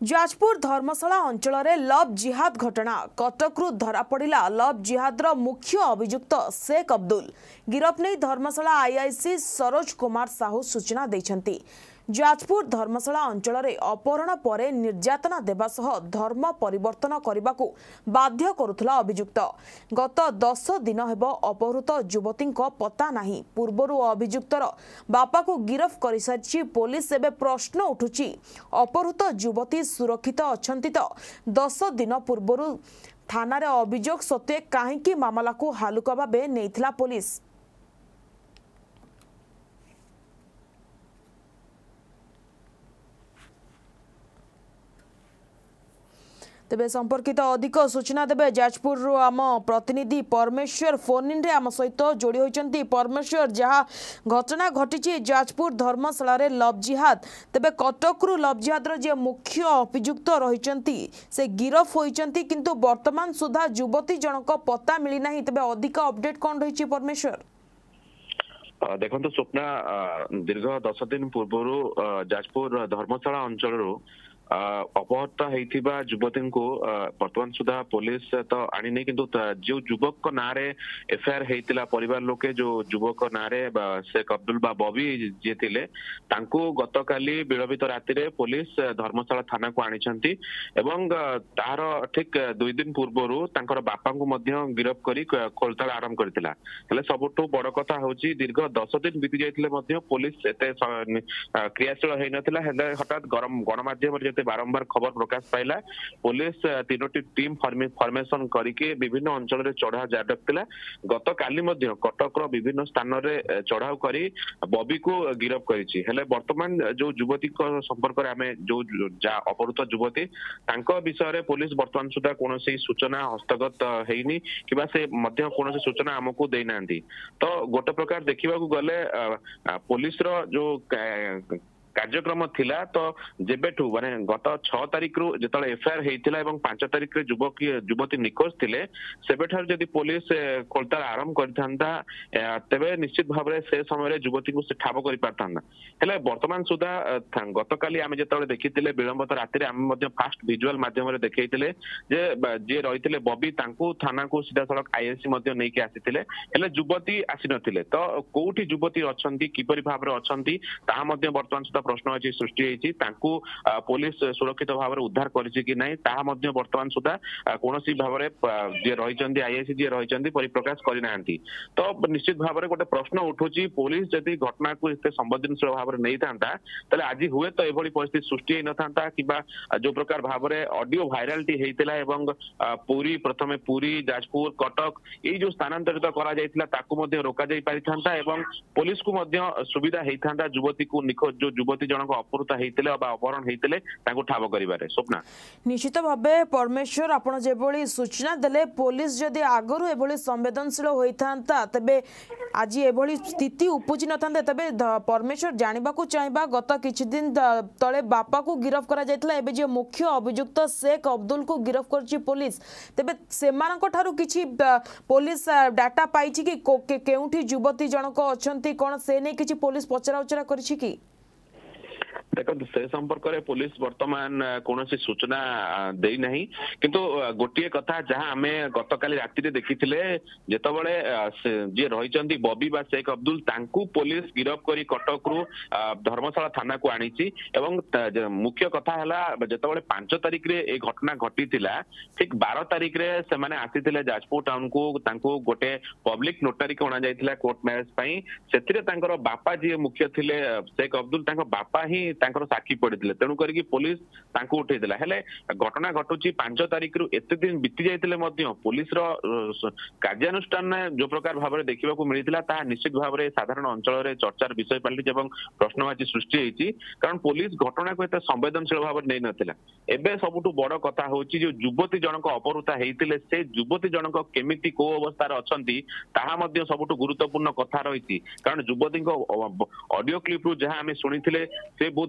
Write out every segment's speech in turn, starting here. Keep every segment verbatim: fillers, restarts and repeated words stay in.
जाजपुर धर्मशाला अंचल में लव जिहाद घटना कटकरू धरा पड़ा लव जिहाद्र मुख्य अभियुक्त शेख अब्दुल गिरफ नहीं धर्मशाला आईआईसी सरोज कुमार साहू सूचना देछंती। जाजपुर धर्मशाला अंचल में अपहरण पर निर्यातना देवा सह धर्म परिवर्तन करने को बाध्य करुथला अभियुक्त। गत दस दिन हेब अपहृत युवती पता नहीं। पूर्वर अभियुक्तर बापा को गिरफ कर सारी पुलिस। एवं प्रश्न उठुची अपहृत युवती सुरक्षित अछंती तो दस दिन पूर्वर थाना रे अभियोग सत्वे कहीं मामला को हालुका भावे नेइथिला पुलिस। तेबे संपर्कित अधिक सूचना देबे जाजपुर आम प्रतिनिधि परमेश्वर फोन इन रे आम सहित जोड़ी होइचंती। परमेश्वर, जहाँ घटना घटी जाजपुर धर्मशाला रे लव जिहाद, तेबे कटकरू लव जिहाद्र जे मुख्य अभियुक्त रहिचंती से गिरफ होइचंती, किंतु वर्तमान सुधा युवती जनक पता मिली नाही। तेबे अधिक अपडेट कोन रहिची परमेश्वर? देखो स्वप्ना, दीर्घ दस दिन पूर्व जाजपुर धर्मशाला अंचल अपहृत होइथिबा युवती को वर्तमान सुधा पुलिस तो आनी नहीं, किंतु जो युवक को नाँ रे एफआईआर हेतिला परिवार लोके जो युवक नाँ रे शेख अब्दुल बा बबी जे थिले तांको गतकाली विलंबित राति रे पुलिस धर्मशाला थाना को आनिछंती एवं तार ठीक दुई दिन पूर्वरु तांकर बापा को मध्य गिरफ करी खोलताल आरंभ करथिला। हेले सबटु बड़ कथा होची दीर्घ दस दिन बीती जाइथिले मध्य पुलिस एते क्रियाशील हेइ नथिला। हेले हठात गरम गणमाध्यम बारंबार खबर प्रकाश पाइला। पुलिस तीनोटी टीम फॉर्मेशन करके विभिन्न अंचल रे चढ़ाऊ जारी रखिला। गत काली मध्य कटकर विभिन्न स्थान रे चढ़ाऊ करी बबी को गिरफ करिछि। हेले वर्तमान जो युवती को संपर्क रे हमें जो जा अपहृत युवती तांको विषय रे पुलिस वर्तमान सुधा कोनोसी सूचना हस्तगत हेइनी किबा से मध्य कोनोसी सूचना हमकु देइ नांती। तो गोटे प्रकार देखिबा को गले पुलिस रो जो कार्यक्रम थिला तो जेबेठू माने गत छह तारिख रु जेतले एफआईआर हेइतिला एवं पांच तारिख रे युवक युवती निखोज थिले सेबेठार जदि पुलिस कोलतार आरंभ करथांता तबे निश्चित भाबरे से समय रे युवती को से ठाब करि पारथांना। हेले वर्तमान सुधा गतकाली आमे जेतले देखितिले विलंबित राति रे आमे मध्ये फास्ट विजुअल माध्यम रे देखैतिले जे जे रहितिले बबी तांको थाना को सीधा सड़क आईएससी मध्ये नै के आसीतिले। हेले युवती आसी नथिले तो कोउठी युवती अछंती किपरि भाबरे अछंती ता मध्ये वर्तमान सुधा प्रश्न अछि सृष्टि हेछि। तांको पुलिस सुरक्षित भाव में उद्धार करिछि कि नहीं ताहा मध्ये वर्तमान सुधा कोनोसी भाव में जे रहिचंदी आईआईसी जे रहिचंदी परिप्रकाश करि नांती। तो निश्चित भाव में गोटे प्रश्न उठुछि पुलिस जदि घटना को एते संवेदनशील भाव में नै थांता तले आजि हुए तो एभली परिस्थिति सृष्टि हे न थांता किबा जो प्रकार भाव में ऑडियो वायरलिटी हेतिला एवं पूरी प्रथमे पूरी जाजपुर कटक ए जो स्थानांतरित करा जायतिला ताकू मध्ये रोका जाय पारि थांता एवं पुलिस को मध्ये सुविधा हेइ थांता युवती को निखोज जो युवती जनक अपहृत हेतिले बा अपहरण हेतिले ताको ठाब करिबारे। स्वप्ना, निश्चित भाबे परमेश्वर आपण जेबोली सूचना देले पुलिस जदि आगरु एबोली संवेदनशील होइथांता तबे आज एबोली स्थिति उपजि नथांते। तबे परमेश्वर जानिबा को चाहबा गत किछि दिन तळे बापा को गिरफ करा जायतला, एबे जे मुख्य अभियुक्त शेख अब्दुल को गिरफ करछि पुलिस। तबे सेमानक ठारू किछि पुलिस डाटा पाइछि कि केउठी युवती जनक अछंती कोन से नै किछि पुलिस पचरा उचरा करछि कि? देखो से संपर्क में पुलिस वर्तमान कौन सूचना देई नहीं, किंतु गोटे कथा जहाँ आम गतकाली राति देखी जितेबाला जी रही बबी बा शेख अब्दुल तांकू पुलिस गिरफ करी कटकरू धर्मशाला थाना को आनी एवं मुख्य कथा है जितेबाला पांच तारिख रे ए घटना घटी ठीक बारह तारिख रे से माने आसीथिले जाजपुर टाउन को तांकू गोटे पब्लिक नोटारी को अणा जायतिला कोर्ट मैरेज पई। सेथिरे तांकर बापा जी मुख्य थिले शेख अब्दुल तांकर बापा ही तांकर साक्षी पड़े तेणु करी पुलिस तांको उठेइला। हेले घटना घटुची पांच तारिख रु एते दिन बीती जाइतिले मध्य पुलिस रो कार्यानुष्ठान जो प्रकार भाव में देखा मिलता ता निश्चित भाव में साधारण अंचल में चर्चार विषय पलटि एवं प्रश्नवाची सृष्टि होती, कारण पुलिस घटना को एते संवेदनशील भाव में नहीं नथिला। एबे सबुठु बड़ कथा होची जो युवती जनक अपहृता हेइतिले से युवती जनक केमिति को अवस्था रे अछंती ताहा मध्य सबुठु गुरुत्वपूर्ण कथा रहिछि, कारण युवती को ऑडियो क्लिप रु जहां हमें सुनिथिले से बहुत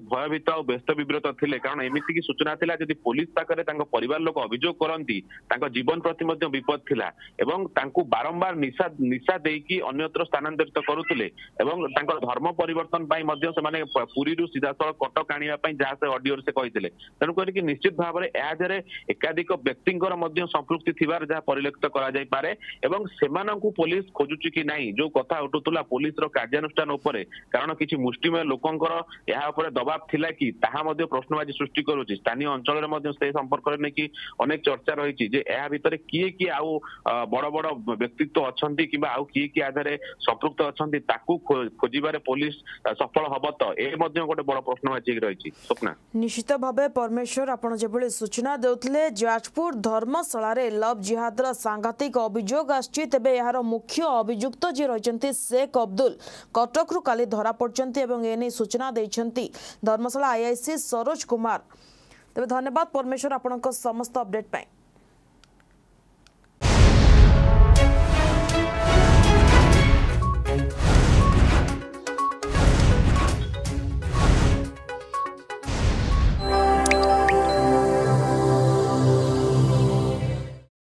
भयभीत और व्यस्त विब्रत थिले कारण एमिति की सूचना थिला जदि पुलिस पाखरे तांको परिवार लोक अभियोग करंती तांको जीवन प्रति मध्ये विपद थिला एवं तांको बारंबार निशा निशा देकी अन्यत्र स्थानांतरित करूथिले एवं तांको धर्म परिवर्तन पाई मध्ये से माने पुरी रु सीधा सळ कटक आनिया पाई जहा से ऑडियो से कहिथिले तनु कहि कि निश्चित भाव रे या जरे एकाधिक व्यक्तिंकर मध्ये संपृक्ति थिबार जहा परिलक्षित करा जाय पारे एवं सेमानंकु पुलिस खोजुची कि नाही जो कथा उठुतुला पुलिस रो कार्यानुष्ठान उपरे कारण किछि मुष्टिमय लोकंकर या उपरे दबाव थिला कि ताहा मध्ये प्रश्नवाची सृष्टि करूची स्थानीय अंचल रे मध्ये से संपर्क रे कि अनेक चर्चा रहिछि जे या भितरे किए कि आउ बड़ बड़ व्यक्तित्व अछंती किबा आउ किए कि आधारे संपृक्त अछंती ताकू खोजिबारे पुलिस सफल हबो तो ए मध्ये गोटे बड़ प्रश्नवाची रहिछि स्वप्ना निश्चित भावे परमेश्वर आपण जेबळे सूचना देउतले जाजपुर धर्मशाला रे लव जिहाद रा सांघातिक अभियोग आछि तेबे यार मुख्य अभियुक्त जे रहिसंती शेख अब्दुल कटकरु काली धरा पड़चंती एवं एने सूचना दैछंती धर्मशाला आईआईसी सरोज कुमार तेबे धन्यवाद परमेश्वर आपनक समस्त अपडेट पाई।